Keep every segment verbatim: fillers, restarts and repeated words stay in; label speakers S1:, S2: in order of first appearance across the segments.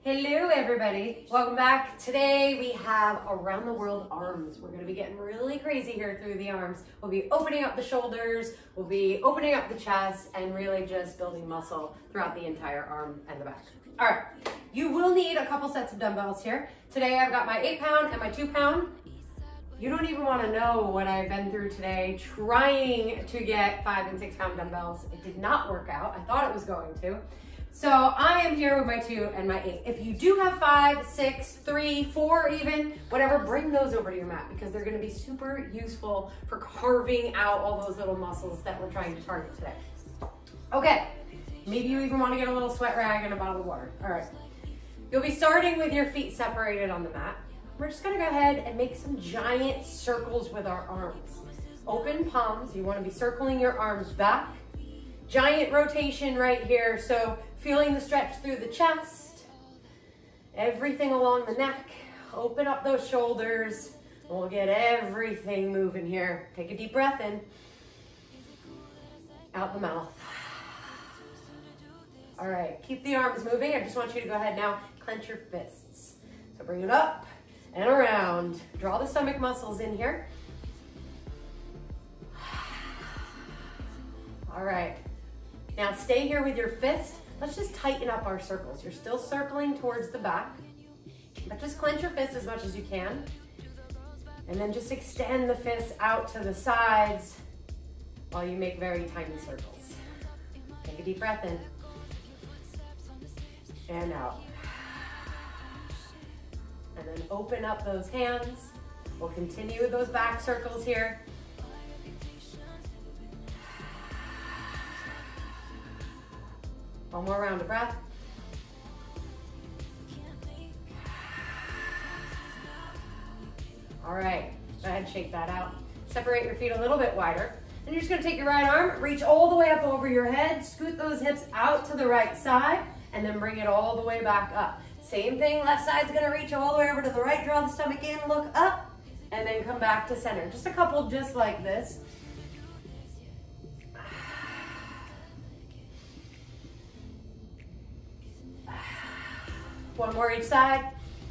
S1: Hello everybody, welcome back. Today we have around the world arms. We're gonna be getting really crazy here through the arms. We'll be opening up the shoulders, we'll be opening up the chest, and really just building muscle throughout the entire arm and the back. All right, you will need a couple sets of dumbbells here. Today I've got my eight pound and my two pound. You don't even wanna know what I've been through today trying to get five and six pound dumbbells. It did not work out, I thought it was going to. So I am here with my two and my eight. If you do have five, six, three, four even, whatever, bring those over to your mat because they're gonna be super useful for carving out all those little muscles that we're trying to target today. Okay, maybe you even wanna get a little sweat rag and a bottle of water. All right, you'll be starting with your feet separated on the mat. We're just gonna go ahead and make some giant circles with our arms. Open palms, you wanna be circling your arms back. Giant rotation right here, so feeling the stretch through the chest, everything along the neck. Open up those shoulders. We'll get everything moving here. Take a deep breath in, out the mouth. All right, keep the arms moving. I just want you to go ahead now, clench your fists. So bring it up and around. Draw the stomach muscles in here. All right, now stay here with your fist. Let's just tighten up our circles. You're still circling towards the back, but just clench your fist as much as you can. And then just extend the fist out to the sides while you make very tiny circles. Take a deep breath in and out. And then open up those hands. We'll continue with those back circles here. One more round of breath. All right, go ahead and shake that out. Separate your feet a little bit wider. And you're just gonna take your right arm, reach all the way up over your head, scoot those hips out to the right side, and then bring it all the way back up. Same thing, left side's gonna reach all the way over to the right, draw the stomach in, look up, and then come back to center. Just a couple just like this. One more each side.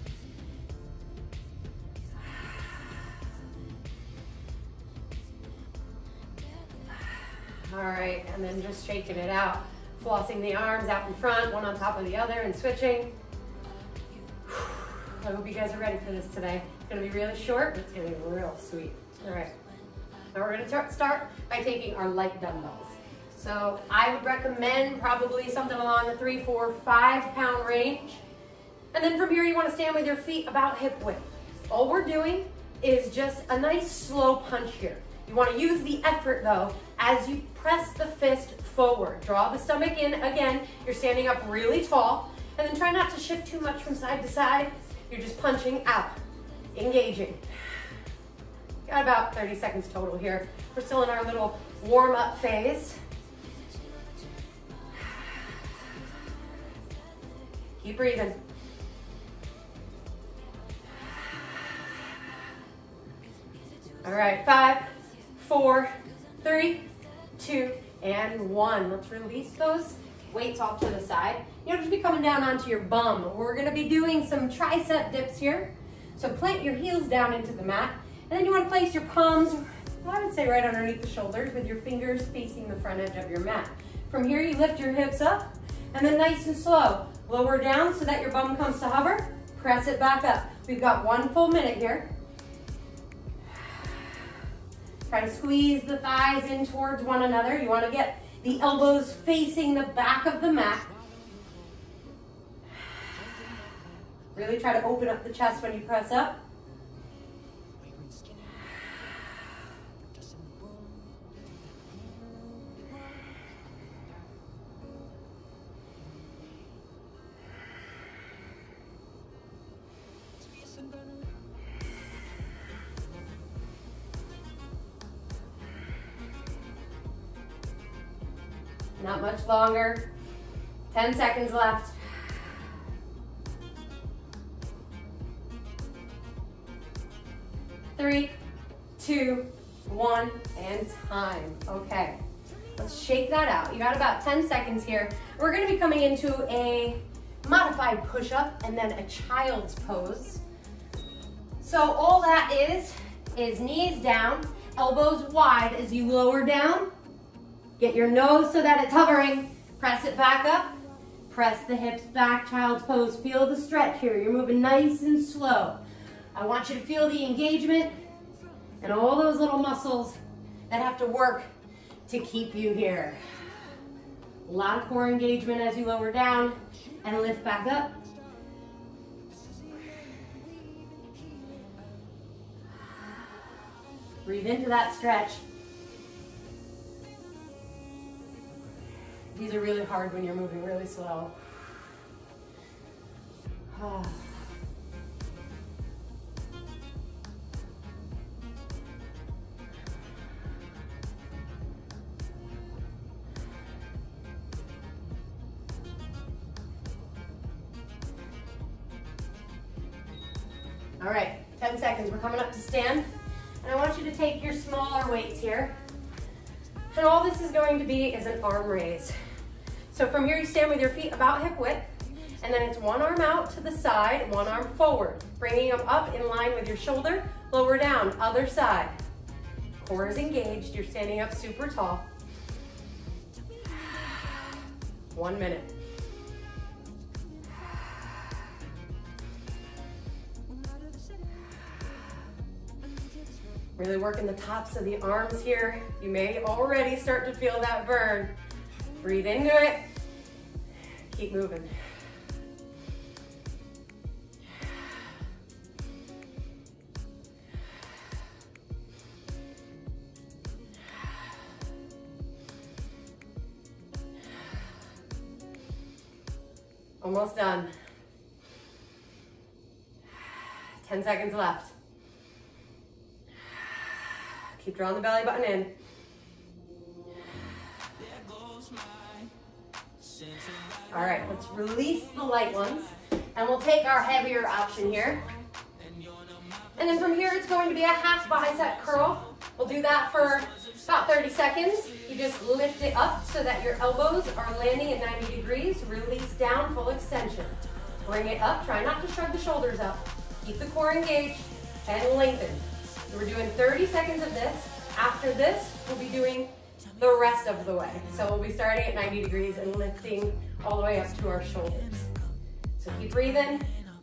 S1: All right, and then just shaking it out. Flossing the arms out in front, one on top of the other and switching. I hope you guys are ready for this today. It's gonna be really short, but it's gonna be real sweet. All right, now we're gonna start by taking our light dumbbells. So I would recommend probably something along the three, four, five pound range. And then from here, you want to stand with your feet about hip width. All we're doing is just a nice slow punch here. You want to use the effort though, as you press the fist forward. Draw the stomach in again. You're standing up really tall. And then try not to shift too much from side to side. You're just punching out, engaging. Got about thirty seconds total here. We're still in our little warm up phase. Keep breathing. All right, five, four, three, two, and one. Let's release those weights off to the side. You'll just be coming down onto your bum. We're gonna be doing some tricep dips here. So plant your heels down into the mat, and then you wanna place your palms, I would say right underneath the shoulders with your fingers facing the front edge of your mat. From here, you lift your hips up, and then nice and slow, lower down so that your bum comes to hover, press it back up. We've got one full minute here. Try to squeeze the thighs in towards one another. You want to get the elbows facing the back of the mat. Really try to open up the chest when you press up. Not much longer. ten seconds left. Three, two, one, and time. Okay, let's shake that out. You got about ten seconds here. We're gonna be coming into a modified push-up, and then a child's pose. So all that is, is knees down, elbows wide as you lower down. Get your nose so that it's hovering. Press it back up. Press the hips back, child's pose. Feel the stretch here. You're moving nice and slow. I want you to feel the engagement and all those little muscles that have to work to keep you here. A lot of core engagement as you lower down and lift back up. Breathe into that stretch. These are really hard when you're moving really slow. All right, ten seconds. We're coming up to stand. And I want you to take your smaller weights here. And all this is going to be is an arm raise. So from here, you stand with your feet about hip width, and then it's one arm out to the side, one arm forward, bringing them up in line with your shoulder, lower down, other side. Core is engaged, you're standing up super tall. One minute. Really working the tops of the arms here. You may already start to feel that burn. Breathe into it. Keep moving. Almost done. ten seconds left. Keep drawing the belly button in. All right, let's release the light ones, and we'll take our heavier option here. And then from here, it's going to be a half bicep curl. We'll do that for about thirty seconds. You just lift it up so that your elbows are landing at ninety degrees. Release down, full extension. Bring it up. Try not to shrug the shoulders up. Keep the core engaged and lengthen. So we're doing thirty seconds of this. After this, we'll be doing the rest of the way. So we'll be starting at ninety degrees and lifting all the way up to our shoulders. So keep breathing.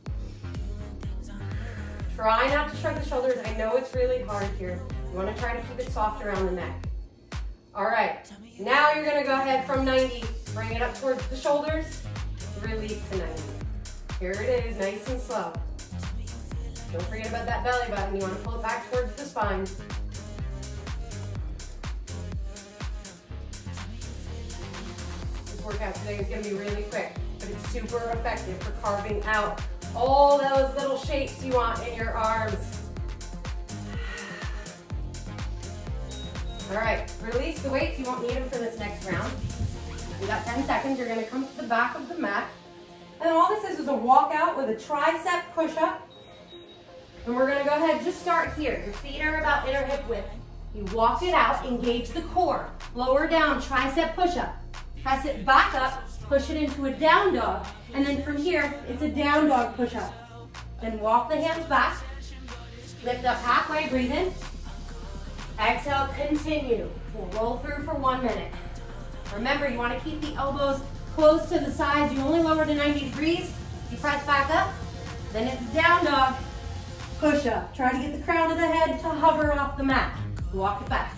S1: Try not to shrug the shoulders. I know it's really hard here. You want to try to keep it soft around the neck. All right, now you're gonna go ahead from ninety, bring it up towards the shoulders, release to ninety. Here it is, nice and slow. Don't forget about that belly button. You want to pull it back towards the spine. This workout today is going to be really quick, but it's super effective for carving out all those little shapes you want in your arms. All right, release the weights. You won't need them for this next round. You got ten seconds. You're going to come to the back of the mat. And then all this is is a walkout with a tricep push-up. And we're gonna go ahead and just start here. Your feet are about inner hip width. You walk it out, engage the core. Lower down, tricep push-up. Press it back up, push it into a down dog. And then from here, it's a down dog push-up. Then walk the hands back. Lift up halfway, breathe in. Exhale, continue. We'll roll through for one minute. Remember, you wanna keep the elbows close to the sides. You only lower to ninety degrees. You press back up. Then it's down dog. Push up. Try to get the crown of the head to hover off the mat. Walk it back.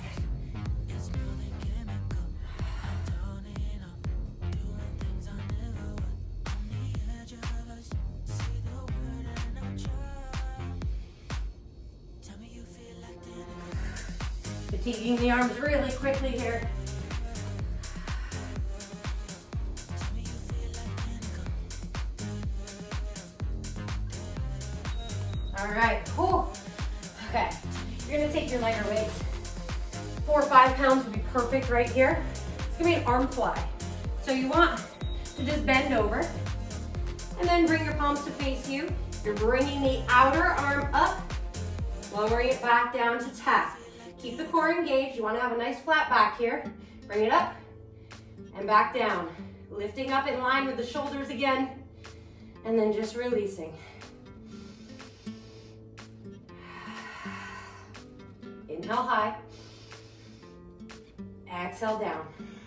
S1: Fatiguing the arms really quickly here. All right, cool. Okay, you're gonna take your lighter weights. Four or five pounds would be perfect right here. It's gonna be an arm fly. So you want to just bend over and then bring your palms to face you. You're bringing the outer arm up, lowering it back down to tap. Keep the core engaged. You wanna have a nice flat back here. Bring it up and back down. Lifting up in line with the shoulders again. and then just releasing. Inhale high, exhale down.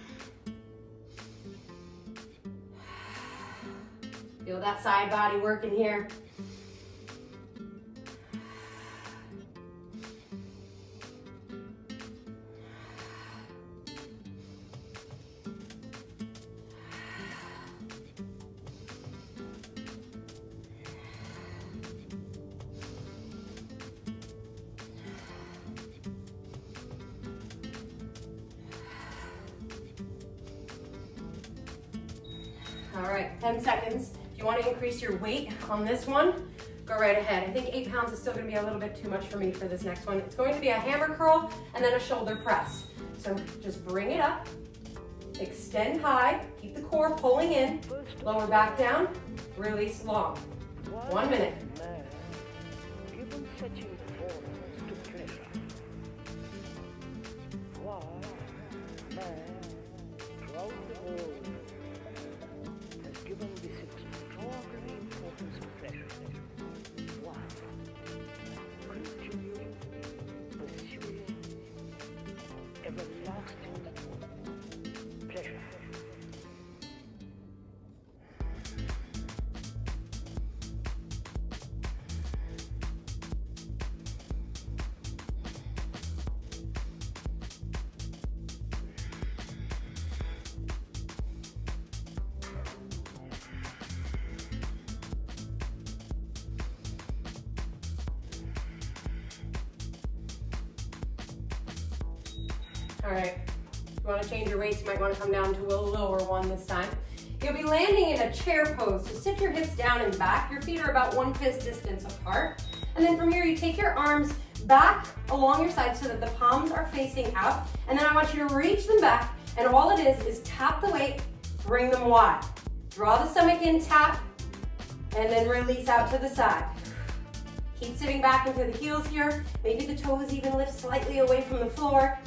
S1: Feel that side body working here. All right, ten seconds. If you want to increase your weight on this one, go right ahead. I think eight pounds is still going to be a little bit too much for me for this next one. It's going to be a hammer curl and then a shoulder press. So just bring it up, extend high, keep the core pulling in, lower back down, release long. One minute. All right, if you want to change your weights, you might want to come down to a lower one this time. You'll be landing in a chair pose, so sit your hips down and back. Your feet are about one fist distance apart. And then from here, you take your arms back along your side so that the palms are facing out. And then I want you to reach them back, and all it is is tap the weight, bring them wide. Draw the stomach in, tap, and then release out to the side. Keep sitting back into the heels here. Maybe the toes even lift slightly away from the floor.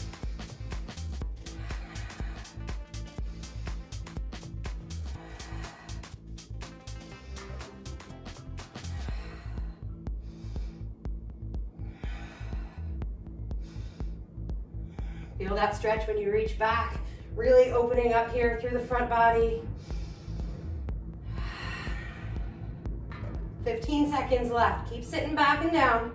S1: Feel that stretch when you reach back, really opening up here through the front body. fifteen seconds left. Keep sitting back and down.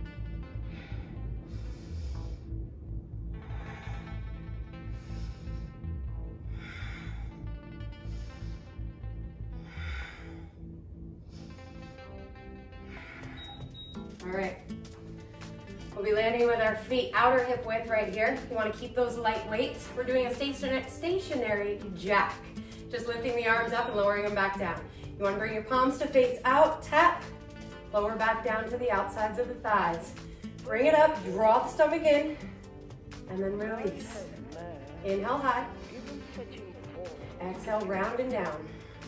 S1: All right. We'll be landing with our feet outer hip width right here. You want to keep those light weights. We're doing a stationary jack. Just lifting the arms up and lowering them back down. You want to bring your palms to face out, tap, lower back down to the outsides of the thighs. Bring it up, draw the stomach in, and then release. Inhale high. Exhale, round and down.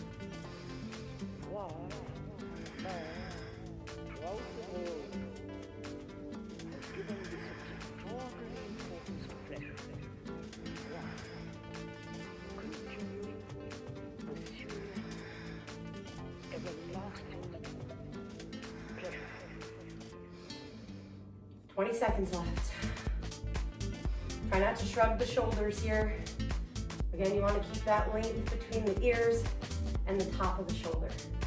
S1: twenty seconds left. Try not to shrug the shoulders here. Again, you want to keep that length between the ears and the top of the shoulder.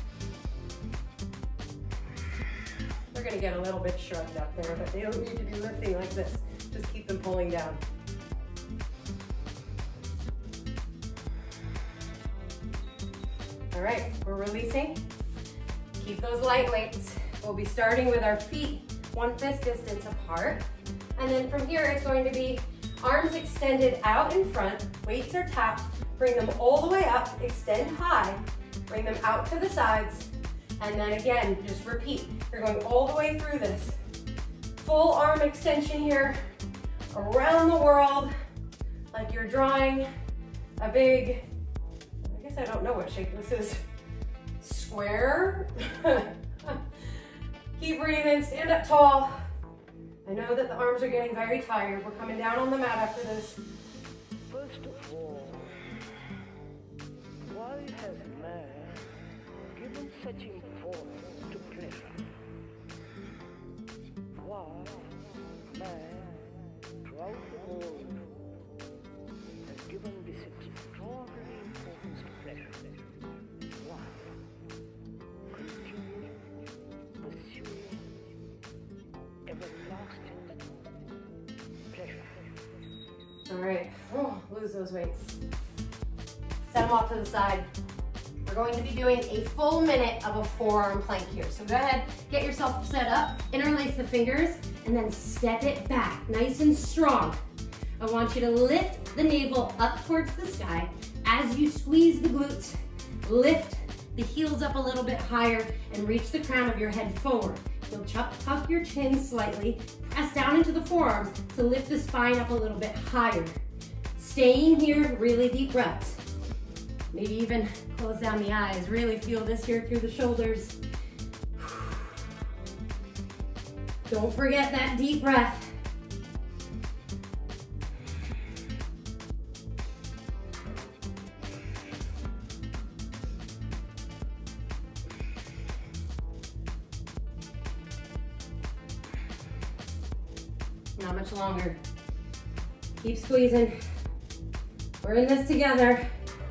S1: They're going to get a little bit shrugged up there, but they don't need to be lifting like this. Just keep them pulling down. All right, we're releasing. Keep those light weights. We'll be starting with our feet one fist distance apart. And then from here, it's going to be arms extended out in front, weights are tapped, bring them all the way up, extend high, bring them out to the sides, and then again, just repeat. You're going all the way through this. Full arm extension here, around the world, like you're drawing a big, I guess I don't know what shape this is, square? Keep breathing, stand up tall. I know that the arms are getting very tired. We're coming down on the mat after this.
S2: First of all, why has man given such importance to pleasure? Why, man, throughout the world, has given this extraordinary importance to pleasure? Why? Continue pursuing everlasting pleasure.
S1: All right, oh, lose those weights. Set them off to the side. We're going to be doing a full minute of a forearm plank here. So go ahead, get yourself set up, interlace the fingers, and then step it back, nice and strong. I want you to lift the navel up towards the sky. As you squeeze the glutes, lift the heels up a little bit higher and reach the crown of your head forward. You'll tuck, tuck your chin slightly, press down into the forearms to lift the spine up a little bit higher. Staying here, really deep breaths. Maybe even close down the eyes. Really feel this here through the shoulders. Don't forget that deep breath. Not much longer. Keep squeezing. We're in this together.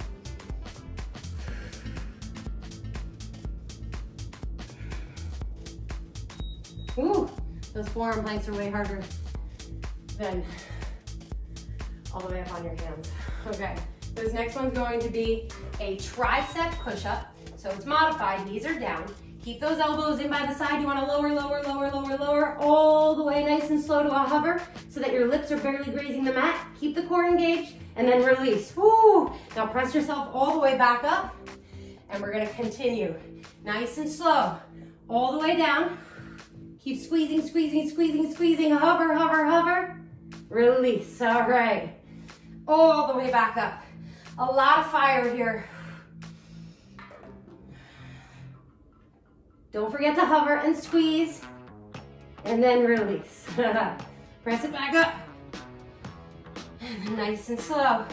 S1: Ooh, those forearm planks are way harder than all the way up on your hands. Okay, this next one's going to be a tricep push-up. So it's modified, knees are down. Keep those elbows in by the side. You wanna lower, lower, lower, lower, lower, all the way nice and slow to a hover so that your lips are barely grazing the mat. Keep the core engaged and then release. Woo! Now press yourself all the way back up and we're gonna continue. Nice and slow, all the way down. Keep squeezing, squeezing, squeezing, squeezing, hover, hover, hover. Release, all right. All the way back up. A lot of fire here. Don't forget to hover and squeeze, and then release. Press it back up. And then nice and slow.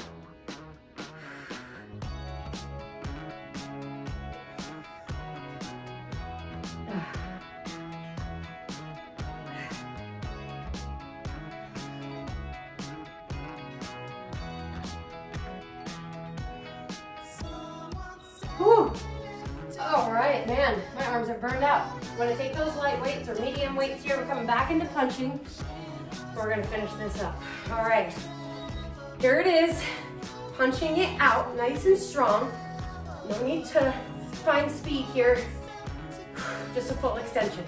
S1: Whew. All right, man, my arms are burned out. I'm gonna take those light weights or medium weights here. We're coming back into punching. We're gonna finish this up. All right, here it is. Punching it out, nice and strong. No need to find speed here. Just a full extension.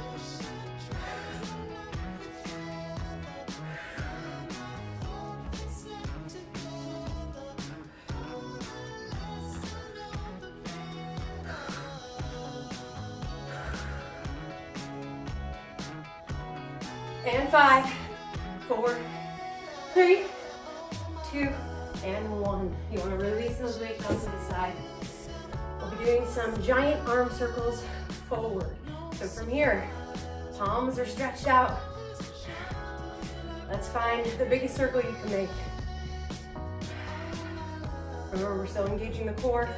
S1: And five, four, three, two, and one. You want to release those weights onto the side. We'll be doing some giant arm circles forward. So from here, palms are stretched out. Let's find the biggest circle you can make. Remember, we're still engaging the core.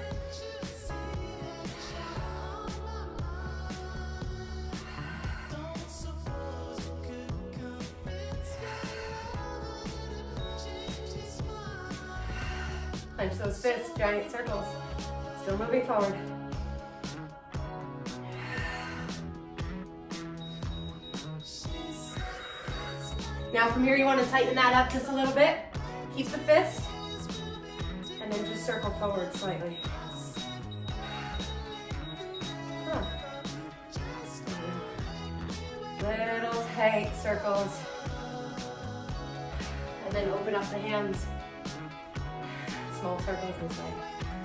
S1: Clench those fists, giant circles. Still moving forward. Now from here you want to tighten that up just a little bit. Keep the fist. And then just circle forward slightly. Huh. Little tight circles. And then open up the hands. Small circles this way.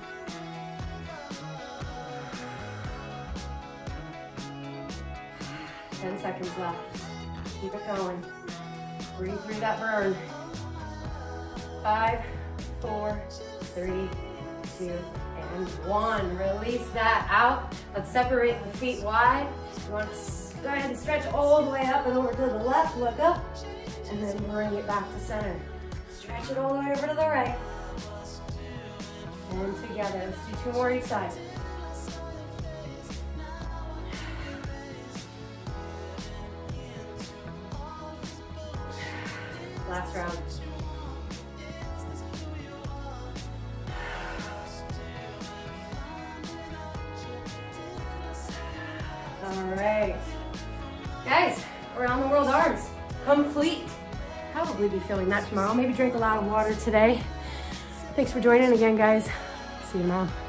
S1: ten seconds left. Keep it going. Breathe through that burn. Five, four, three, two, and one. Release that out. Let's separate the feet wide. You want to go ahead and stretch all the way up and over to the left. Look up. And then bring it back to center. Stretch it all the way over to the right. And together. Let's do two more each side. Last round. All right. Guys, around the world arms, complete. Probably be feeling that tomorrow. Maybe drink a lot of water today. Thanks for joining again, guys. See you tomorrow.